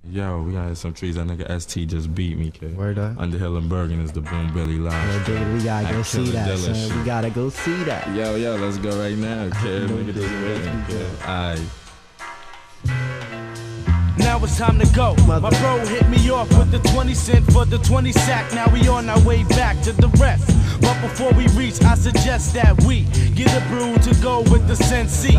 Yo, we got some trees. That nigga ST just beat me, kid. Word up. Underhill and Bergen is the Boom Billy live. Yo, we gotta go see that, son. Shit. We gotta go see that. Yo, let's go right now, kid. Look at this rhythm, kid. Aight. Now it's time to go. My bro hit me off with the 20 cent for the 20 sack. Now we on our way back to the rest. But before we reach, I suggest that we get a brew to go with the Sensi.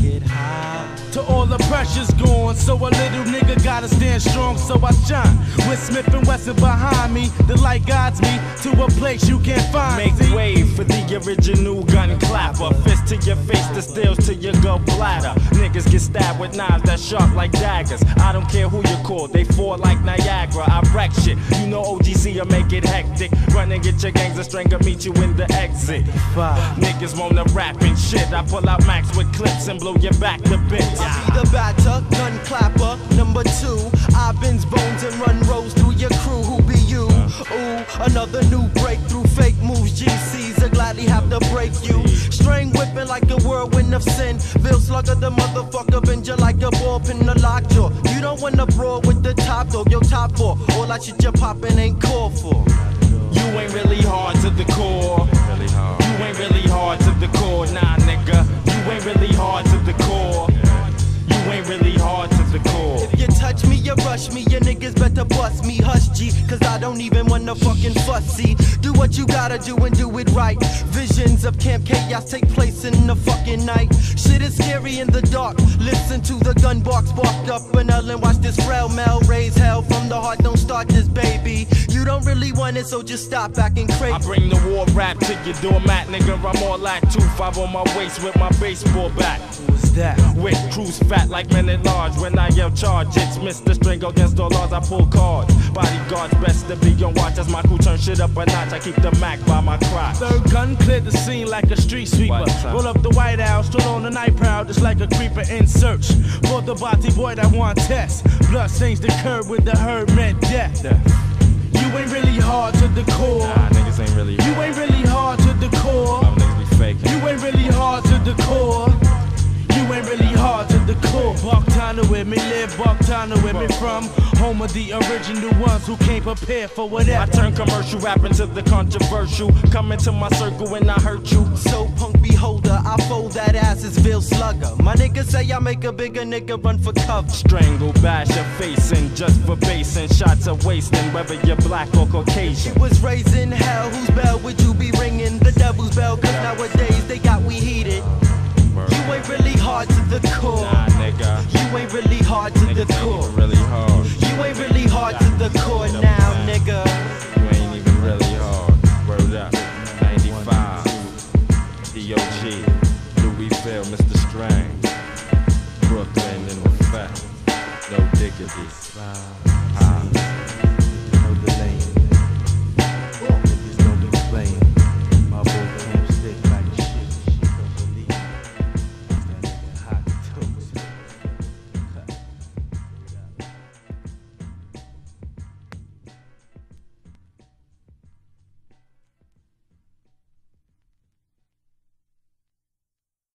To all the pressure's gone, so a little nigga gotta stand strong, so I shine. With Smith and Wesson behind me, the light guides me to a place you can't find. Make way for the original gun clapper. Fist to your face, the steals to your gallbladder. Niggas get stabbed with knives that sharp like daggers. I don't care who you call, they fall like Niagara. I wreck shit, you know OGC will make it hectic. Run and get your gangs and stringer, meet you in the exit. Niggas wanna rap and shit. I pull out Max with clips and blow your back to bits. I be the batter, gun clapper, number 2. I bends bones and run rows through your crew. Who be you? Ooh, another new breakthrough. Fake moves, GCs will gladly have to break you. String whipping like a whirlwind of sin. Bill Slugger, the motherfucker, bend you like a ball pin the lockjaw. You don't wanna brawl with the top dog, yo top 4. All that shit you're popping ain't called for. You ain't really hard to the core. You ain't really hard to the core, nah nigga. You ain't really hard to the core. You ain't really hard to the core. If you touch me, you rush me, your niggas better bust me. Hush G, cause I don't even wanna fucking fussy. Do what you gotta do and do it right. Visions of Camp Chaos take place in the fucking night. Shit is scary in the dark. Listen to the gun bark, spark up an L and watch this frail Mel raise hell from the heart. Don't start this, baby. You don't really want it, so just stop acting crazy. I bring the war rap to your doormat, nigga. I'm all like 2-5 on my waist with my baseball bat. Who's that? With crews fat like men at large. When I yell charge, it's Mr. String against all odds. I pull cards. Bodyguards best to be on watch as my crew turn shit up a notch. I keep the Mac by my crotch. Third gun cleared the scene like a street sweeper. Roll up the White House, stood on the night prowl just like a creeper in search for the body boy that want test. Blood stains the curb with the herb meant death. You ain't really hard to the core. Nah, niggas ain't really hard. You ain't really hard to the core. Them niggas be faking. You ain't really hard to the core. You ain't really hard to the core. Bucktown where me live, Bucktown where me from. Home of the original ones who can't prepare for whatever. I turn commercial rap into the controversial. Come into my circle and I hurt you. So punk beholder, I fold that ass as Bill Slugger. My niggas say I make a bigger nigga run for cover. Strangle, bash your face in just for bass and shots of wasting, whether you're black or Caucasian. You was raised in hell, whose bell would you be ringing? The devil's bell, cause nowadays they got we heated. You ain't really hard to the core. Nah, nigga. You ain't really hard to the Niggas core. ain't even really hard. You ain't really hard to the core now, nigga. You ain't even really hard. Word up. 95. DOG. Louisville, Mr. Strange. Brooklyn in effect. No diggity. No delay.